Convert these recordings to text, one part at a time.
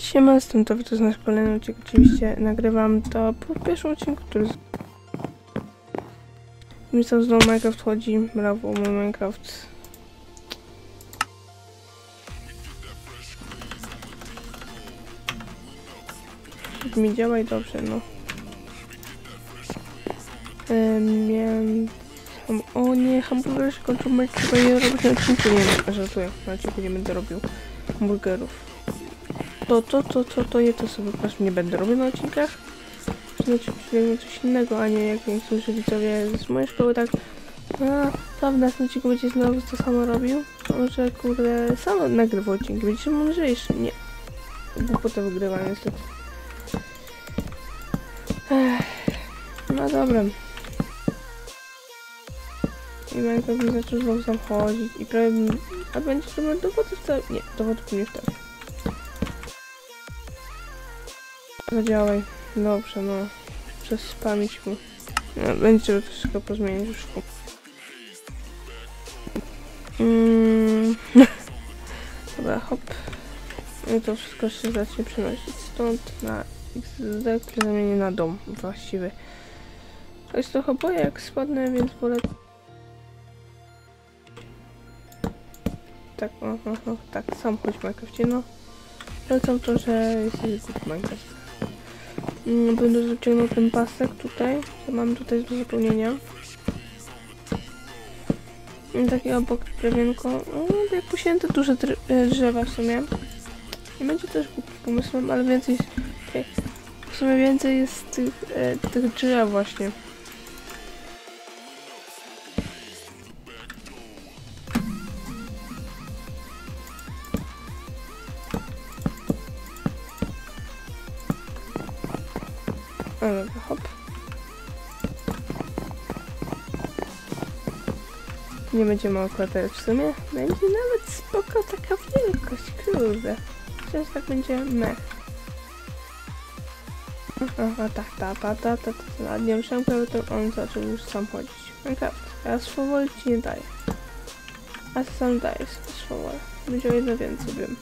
Siema, jestem to jest nasz kolejny odcinek. Oczywiście nagrywam to po pierwszym odcinku, który mi tam znowu Minecraft chodzi. Brawo, mój Minecraft. Mi działa i dobrze, no. Miałem... O nie, hamburger się kończył, chyba je robić na odcinku, nie żartuję, na odcinku nie będę robił hamburgerów. To je to sobie też nie będę robił na odcinkach. Znaczy coś innego, a nie jak niektórzy widzowie z mojej szkoły tak. To w następnym odcinku będzie znowu to samo robił. Może kurde sam nagrywa odcinki, będzie mądrzejszy. Nie. Bo potem wygrywa niestety. No dobra. I Minecraft mi zaczął znowu sam chodzić i prawie... A będzie to miał dowody wcale... Nie, dowodów nie wtedy. Zadziałaj. Dobrze, no. Przez spamić mu. No, będzie trzeba to wszystko pozmienić już. Dobra, hop. I to wszystko się zacznie przenosić stąd na XD, który zamienię na dom właściwy. To jest trochę boję jak spadnę, więc wolę... Tak, tak, sam chodź w Minecrafcie, no. Polecam to, że jesteś good Minecraft. Będę zaciągnął ten pasek tutaj, co mam tutaj do zapełnienia. I takie obok drewienko, jak posięte duże drzewa w sumie. I będzie też pomysłem, ale więcej, w sumie więcej jest tych drzew właśnie. Hop. Nie będzie mało klatek w sumie. Będzie nawet spoko taka wielkość, kurde. Przecież tak będzie mech. Nie ruszałem prawie, to on zaczął już sam chodzić. Minecraft, ja swobody ci nie daję. A ty sam dajesz swobodę. Będzie o jedno więcej, wiem.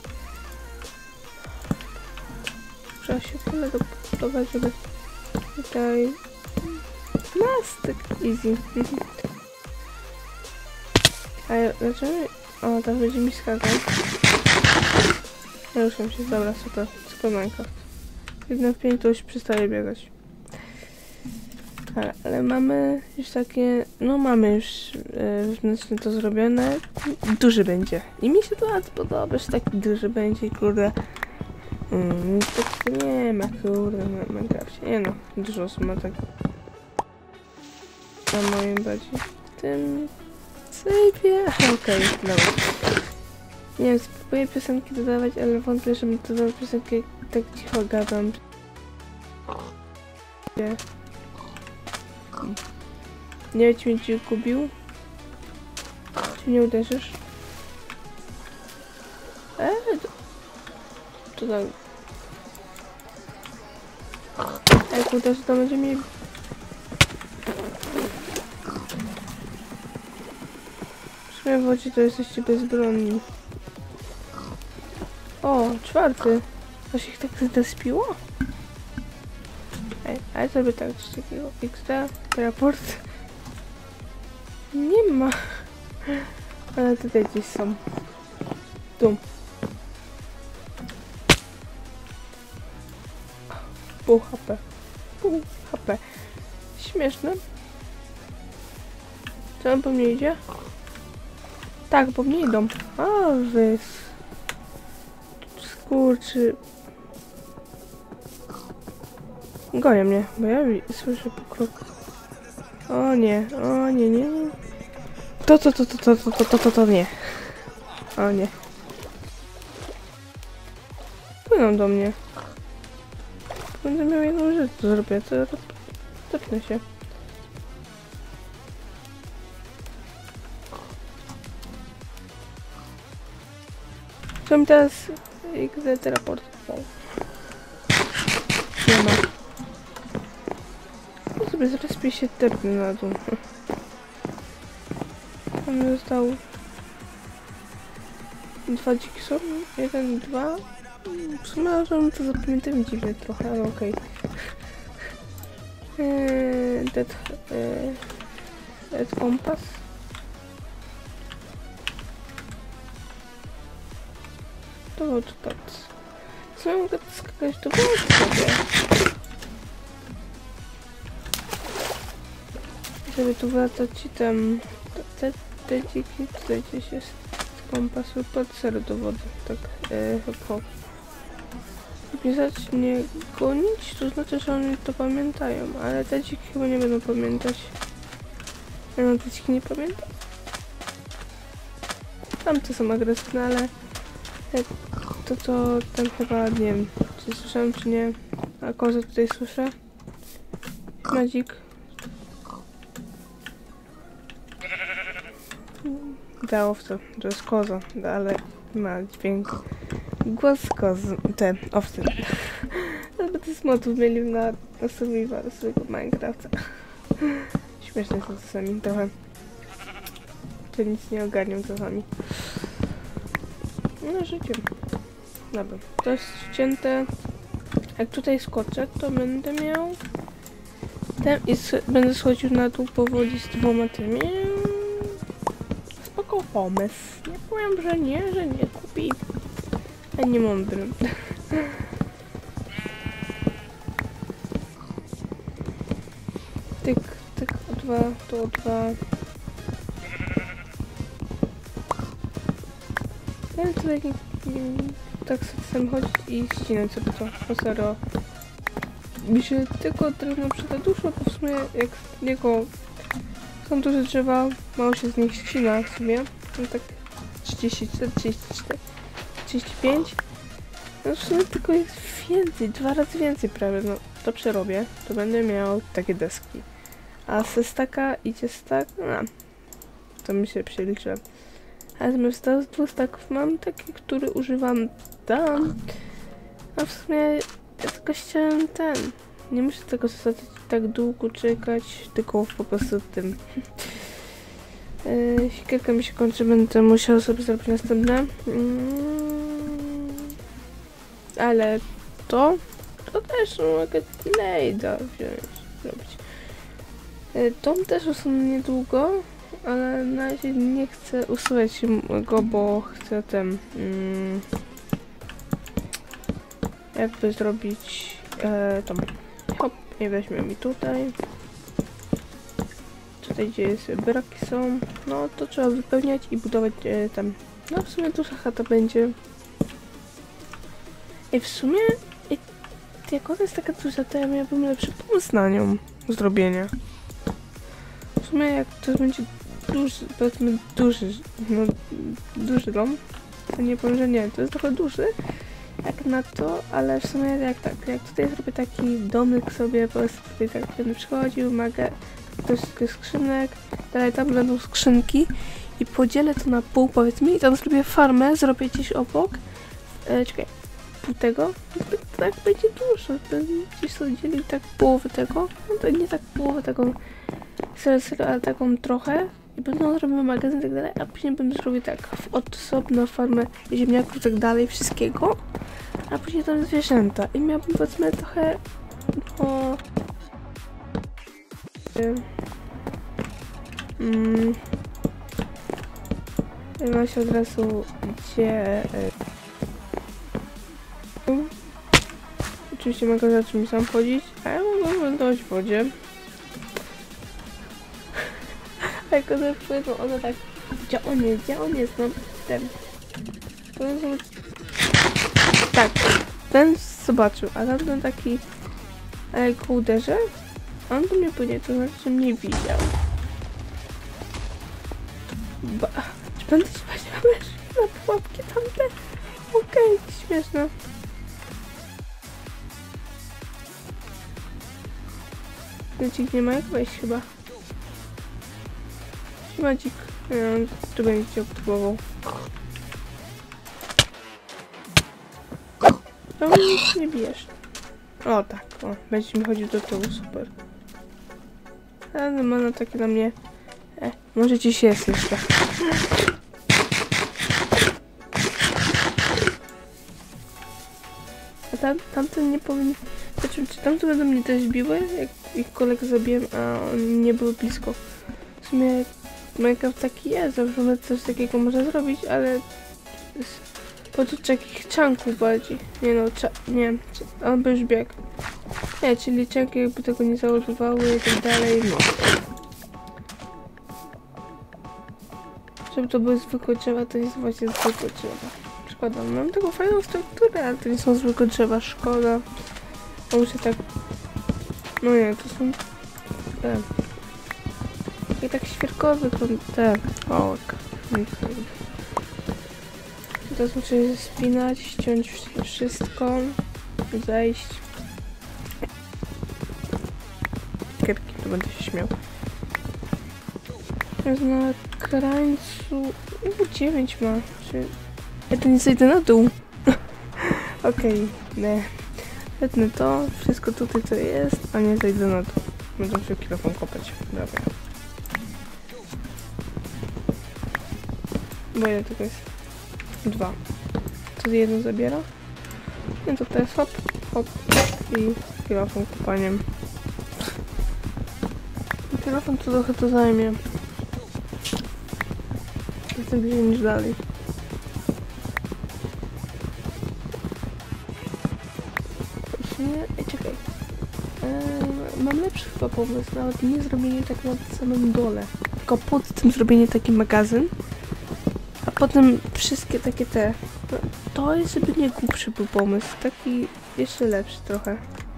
Trzeba się tyle dobudować, żeby tutaj... Plastyk, easy. A ja, dlaczego? O, tam będzie mi skakać. Ja ruszam się, dobra, super Minecraft. 1 to już przestaje biegać. Ale mamy już takie, no mamy już wewnętrznie to zrobione. Duży będzie. I mi się to bardzo podoba, że taki duży będzie, kurde. Tak nie ma, kurde, na Minecrafcie. Nie no, dużo osób ma tak. Na moim bardziej. W tym... sypie. Okej, dobra. Nie wiem, spróbuję piosenki dodawać, ale wątpię, żebym dodał piosenkę, jak tak cicho gadam. Nie wiem, czy mnie cię gubił? Czy mnie uderzysz? To tak. Jak uderzy, to będzie mi... W sumie w wodzie to jesteście bezbronni. O, 4. To się ich tak zdespiło? A ja sobie tak coś takiego. XD, raport. Nie ma. Ale tutaj gdzieś są. Tu. Pół HP. Pół HP. Śmieszne. Co on po mnie idzie? Tak, po mnie idą. A, wy... Skurczy... Gonią mnie, bo ja słyszę po kroku. O nie, nie. To nie. O nie. Płyną do mnie. Będę miał jedną rzecz do zrobienia, to tepnę się. Co mi teraz XD teleport? Nie ma. Ja sobie zrespię się tepnę na dół. Tam został 2 dziki są. 1, 2. W sumie to zapamiętam dziwnie trochę, ale okej. Dead Compass. To było to tak. Co ja mogę skakać do wody sobie? Żeby tu wracać i tam... Te dziki tutaj gdzieś jest kompas, wypadł serio do wody. Tak, hop. Pisać nie gonić, to znaczy, że oni to pamiętają, ale te dziki chyba nie będą pamiętać. Ja mam te dziki nie pamiętam. Tamte są agresywne, ale to tam chyba nie wiem, czy słyszałem, czy nie. A kozę tutaj słyszę. Madzik. Dało w to jest koza, ale ma dźwięk. Głos kozy, te owce. Żeby te smotów mieli na survival swojego Minecrafta. Śmieszne są czasami trochę. To nic nie ogarnią czasami. No życie. Dobra, to jest ścięte. Jak tutaj skoczę, to będę miał ten i będę schodził na dół powoli z 2 tymi. Spoko pomysł. Nie powiem, że nie kupi. A nie mądry. Tyk, O2, to O2. Ja tutaj tak sobie chodzić i ścinać sobie to, po serio. Mi się tylko drewno przyda dużo, bo w sumie jak z niego są duże drzewa, mało się z nich ścina w sumie. No tak 34, 34, 35. No w sumie tylko jest więcej, 2 razy więcej prawie, no to przerobię, to będę miał takie deski. A ze staka idzie stak, no to mi się przeliczyłem. A zamiast 2 staków mam taki, który używam tam. A w sumie ja tylko chciałem nie muszę tego tak długo czekać, tylko po prostu tym. Siekierka mi się kończy, będę musiał sobie zrobić następne. Ale to też mogę Blade'a zrobić. Tom też usunę niedługo, ale na razie nie chcę usuwać go, bo chcę jakby zrobić tom. Hop, i weźmie mi tutaj. Tutaj gdzie jest braki są, no to trzeba wypełniać i budować tam. No w sumie duża chata będzie. I w sumie jak ona jest taka duża, to ja miałbym lepszy pomysł na nią zrobienia. W sumie jak to będzie duży, powiedzmy duży dom, to nie powiem, że nie, to jest trochę duży jak na to, ale w sumie jak tutaj zrobię taki domek sobie, po prostu tutaj tak będę przychodził, troszkę skrzynek, dalej tam będą skrzynki i podzielę to na pół, powiedzmy, i tam zrobię farmę, zrobię gdzieś obok, czekaj, pół tego, tak będzie dużo, gdzieś sobie dzieli tak połowę tego, no to nie tak połowę tego, serio, ale taką trochę i będę zrobił magazyn i tak dalej, a później będę zrobił tak, osobno farmę ziemniaków i tak dalej, wszystkiego, a później tam zwierzęta i miałbym powiedzmy trochę, no... ma się od razu gdzie... Oczywiście mogę za czymś sam chodzić, a ja mogę wylądować w wodzie. A jak one płyną, one tak... Gdzie on jest? No ten... Tak, ten zobaczył, a tamten taki... A jak go uderzę, on do mnie płynie, to znaczy, że mnie widział. Czy będę się na pułapki tamte? Okej, śmieszne. Dzik nie ma jak wejść chyba. Chyba dzik. Tu będzie cię obtubował. No nic nie bijesz. O tak, o, będzie mi chodził do tyłu, super. Ale ma na takie na mnie. Może gdzieś jest jeszcze. A tamten nie powinien... Znaczy, czy tamte będą mnie też biły, jak ich kolegę zabiłem, a oni nie były blisko. W sumie Minecraft taki jest, że coś takiego można zrobić, ale... Podczas takich czanków bardziej. Nie no, nie, on by już biegł. Nie, czyli czanki jakby tego nie załadowały i tak dalej, no. Żeby to były zwykłe drzewa, to jest właśnie zwykłe drzewa. Szkoda, mam taką fajną strukturę, ale to nie są zwykłe drzewa, szkoda. A muszę tak... No nie, to są... te... I tak świerkowe, to te... O, teraz muszę się spinać, ściąć wszystko, zejść. Kierki, to będę się śmiał. Jest na krańcu... 9 ma. Ja to nie zejdę na dół. Okej, nie. Zetnę to, wszystko tutaj co jest, a nie zejdę na dół. Będę się kilofon kopać. Dobra. Bo ile tego jest? 2. To jedno zabiera? Nie, to teraz hop, hop i kilofon kopaniem. Kilofon to trochę to zajmie. Jestem bliżej niż dalej. Ej, czekaj. Mam lepszy chyba pomysł, nawet nie zrobienie tak na samym dole. Tylko pod tym zrobienie taki magazyn. A potem wszystkie takie te... To jest żeby nie głupszy był pomysł. Taki jeszcze lepszy trochę.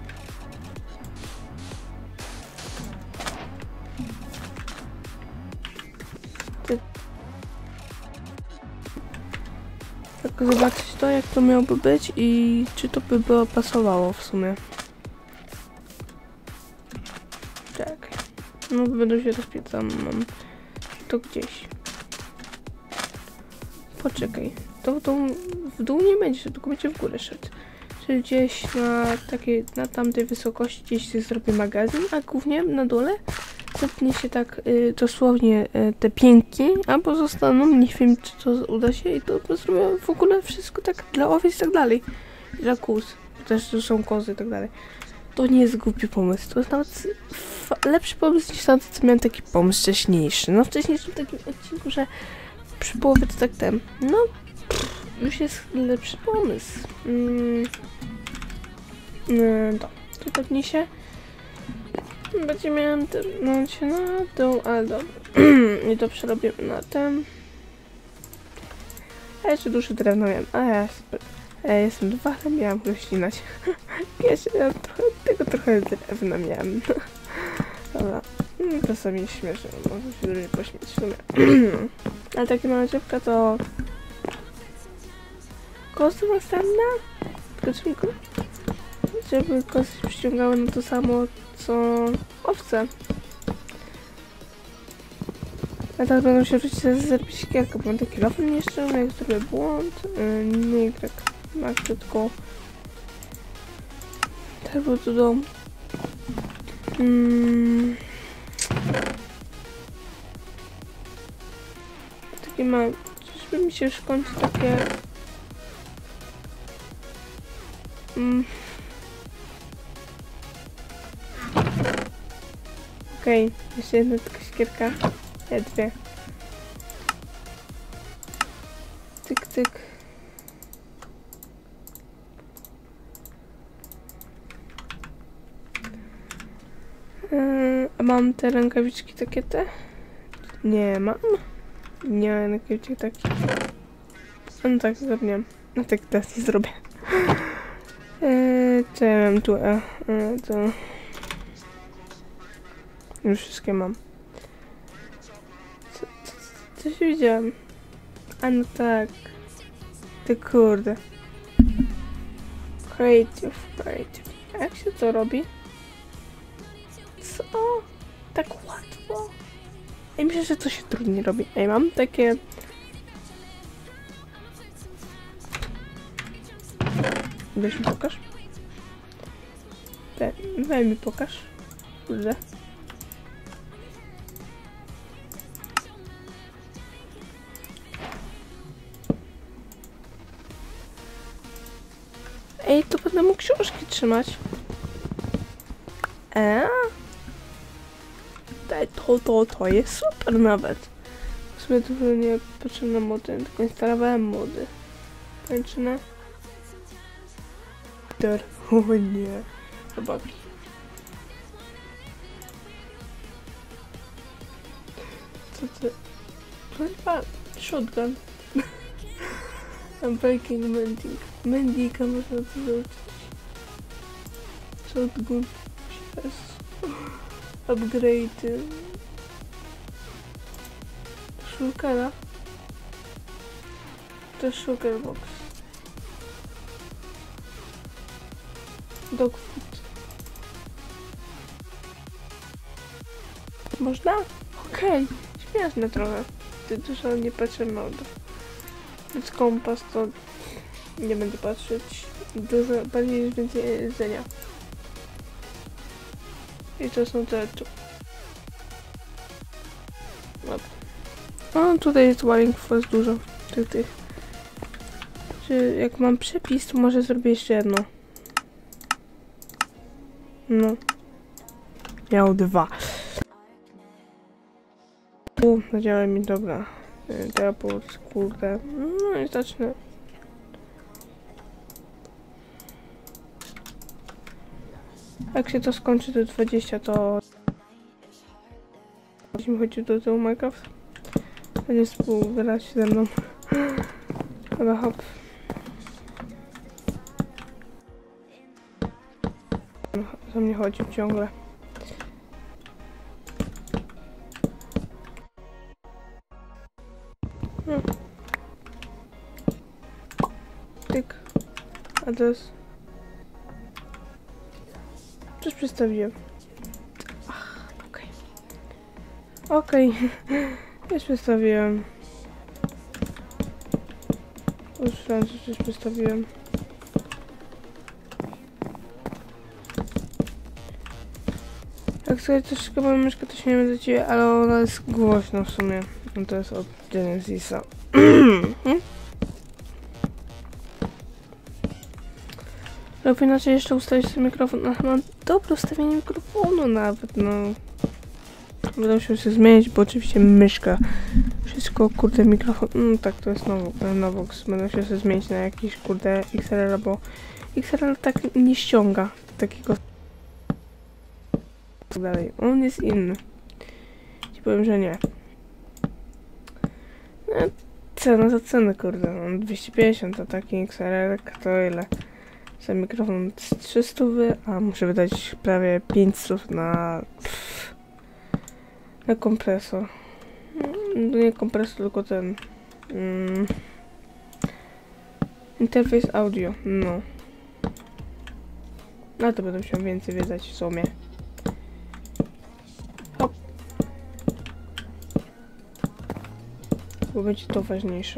Tylko zobaczyć to, jak to miałoby być i czy to by było pasowało w sumie. Tak. No będę się rozpiecam. Mam to gdzieś. Poczekaj. To w dół nie będzie, tylko będzie w górę szedł. Czyli gdzieś na tamtej wysokości gdzieś się zrobię magazyn, a głównie na dole zetnie się tak dosłownie te pięki, albo zostaną, nie wiem czy to uda się i to zrobię w ogóle wszystko tak dla owiec i tak dalej. I dla kóz, też to są kozy i tak dalej. To nie jest głupi pomysł, to jest nawet lepszy pomysł niż tamten, co miałem taki pomysł wcześniejszy. No wcześniejszym takim odcinku, że przy połowie to tak ten, no już jest lepszy pomysł. To tepnij się. Będzie miałem tepnąć się na dół, ale dobra. I to przerobimy na ten. A jeszcze duży drewno miałem. A ja jestem dwalem, miałam go ścinać. Ja trochę drewna miałem. Dobra. To sobie śmieszne, może się drugie pośmieć w sumie. Ale takie mała dziewka to... Kosy następna? Tylko żeby kosy przyciągały na to samo, co owce. A tak będą się rzucić zrobić siekierkę, bo mam taki kilofon jeszcze, jak zrobię błąd. Nie Y, ma krótko. Turbo to dom. Takie mam. Czyżby mi się już kończy takie... Okej, jeszcze jedna taka siekierka. Dwie. Tyk, tyk. A mam te rękawiczki takie te? Nie mam. Nie mam rękawiczek takich. No tak, zrobię. No tak teraz nie zrobię. Co ja mam tu? To... Już wszystkie mam. Co się widziałem? A no tak. Ty kurde. Creative. A jak się to robi? Co? Tak łatwo? Ja myślę, że to się trudniej robi. Ej, mam takie... Weź mi pokaż. Weź mi pokaż. Kurde. Ej, to będę mógł książki trzymać. To jest super nawet. W sumie to nie potrzebne mody, tylko instalowałem mody. Tańczyna. O nie. Robaki. Co to? To chyba shotgun. I'm breaking mending. Mendika można to zrobić. Shotgun. Upgrade. Shulkera. To jest shulker box. Dog food. Można? Okej. Śmieszne trochę. Ty dużo nie patrzę na to. Więc kompas to nie będę patrzeć. Dużo bardziej jest więcej jedzenia. I to są te tu. O, tutaj jest wiring force dużo. Tych. Czy jak mam przepis, to może zrobię jeszcze jedno. No. Miał 2. Zadziała mi dobra. Teleport, kurde. No i zacznę. Jak się to skończy do 20, to jeśli chodzi do tego Minecraft, będzie współgrać ze mną. Chyba hop. Za mnie chodzi ciągle. No. Tyk. A teraz coś przedstawiłem. Ach, okej. Okej. Już przedstawiłem. Usłyszałem, że coś przedstawiłem. Jak sobie troszkę moją myszkę, to się nie będę dziwić, ale ona jest głośna w sumie. No to jest od Genesisa. Lub inaczej jeszcze ustawić sobie mikrofon. Ach, mam dobre ustawienie mikrofonu nawet, no. Będę musiał się zmienić, bo oczywiście myszka. Wszystko, kurde, mikrofon. No tak, to jest Novox. Będę musiał się zmienić na jakiś, kurde, XLR, bo XLR tak nie ściąga takiego. Dalej. On jest inny. Ci powiem, że nie. No, cena za cenę, kurde. On 250, a taki XLR to ile? Za mikrofon 300, a muszę wydać prawie 500 na kompresor. No nie kompresor, tylko ten interfejs audio. No. Na to będę musiał więcej wydać w sumie. Hop. Bo będzie to ważniejsze.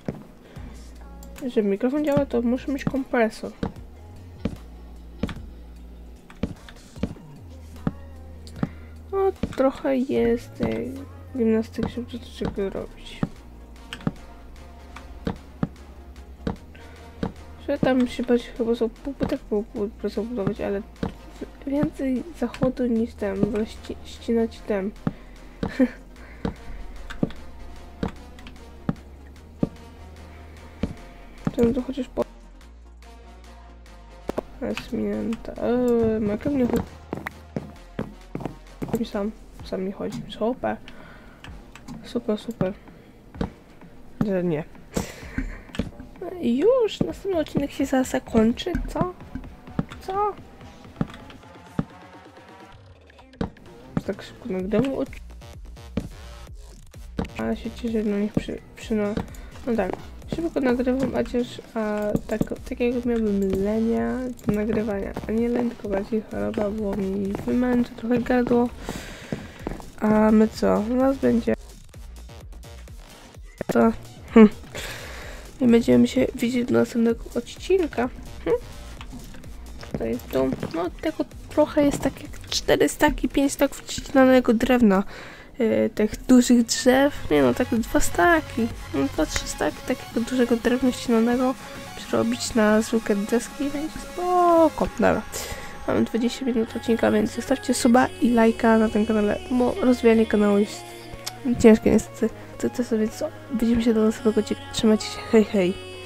Żeby mikrofon działa, to muszę mieć kompresor. No, trochę jest gimnastyki, żeby to czego robić. Że tam się bać chyba są półpłytek budować, ale więcej zachodu niż tam, wolę ścinać tem. Ten to chociaż po... Sminięta. Maka mnie chodzi. Sam nie chodzi. Super. Super. Że nie. Już następny odcinek się zaraz kończy. Co? Tak szybko nagrałem odcinek. A się cieszę, no niech no tak. Szybko nagrywam, takiego miałbym lenia do nagrywania, a nie leń, tylko bardziej choroba, było mi wymęczy trochę gardło. A my co? U nas będzie to i będziemy się widzieć do następnego odcinka. Tutaj jest dom. No tego trochę jest tak jak 4 staki, 5 staków wcinanego drewna. Tych dużych drzew, nie no, tak 2 staki, 2-3 staki takiego dużego drewna ścinanego, robić na zwykłe deski, będzie spoko. Dobra. Mamy 20 minut odcinka, więc zostawcie suba i lajka na tym kanale, bo rozwijanie kanału jest ciężkie niestety. To sobie co? Widzimy się do następnego odcinka. Trzymajcie się, hej hej.